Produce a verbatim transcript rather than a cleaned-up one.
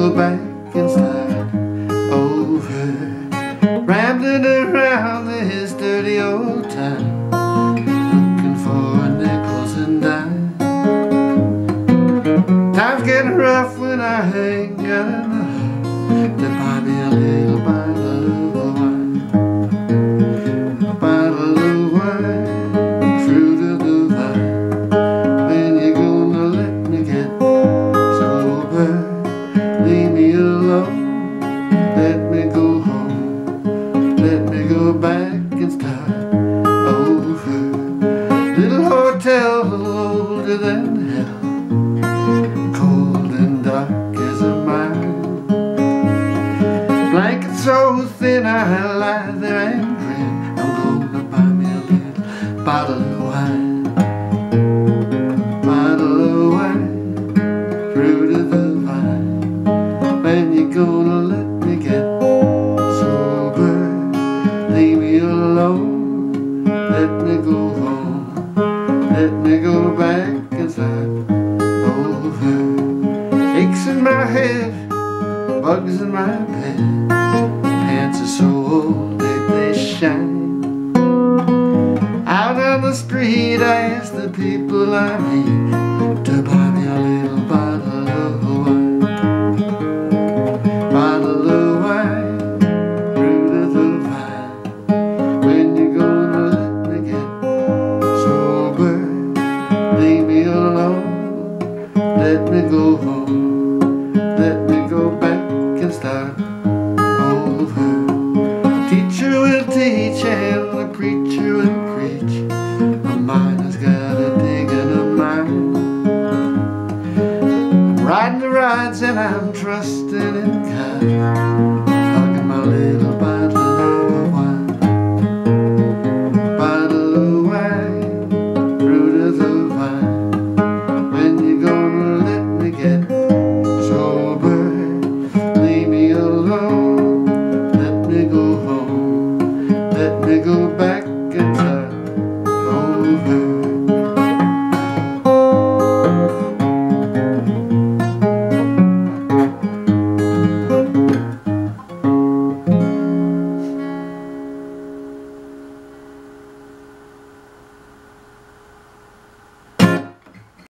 go back and start over, rambling around this dirty old town, looking for nickels and dimes. Time's getting rough when I ain't got enough to buy me a little bottle of wine, a bottle of wine, fruit of the vine. When you gonna let me get sober? Leave me alone, let me go home, let me go back and start over. Little hotel a little older than hell, cold and dark as a mine. Blanket so thin I lie there and grin. I'm gonna buy me a little bottle of wine, bottle of wine, fruit of the vine. When you gonna let me get sober? Leave me alone, let me go home, let me go back and start over. Aches in my head, bugs in my bed, pants are so old that they shine. Out on the street I ask the people I meet to buy me a little bottle of wine, bottle of wine, fruit of the vine. When you gonna let me get sober? Leave me alone, let me go home, let me go back and start over. Teacher will teach and the preacher will preach. My mind has got a dig and a mind. I'm riding the rides and I'm trusting in God, hugging my little body.